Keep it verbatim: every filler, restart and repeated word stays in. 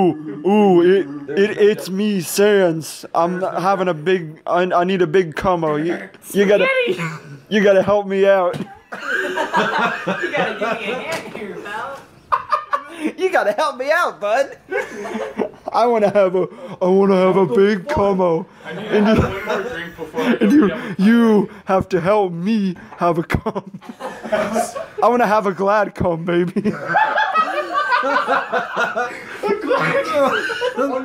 ooh, ooh, it, it, it's me, Sans. I'm having a big, I, I need a big cummo. You, you gotta, you gotta help me out. You gotta give me a hand here, pal. You gotta help me out, bud. I wanna have a, I wanna have a big cummo. I need to have one more drink before I go. And you, you have to help me have a cum. I wanna have a glad cum, baby.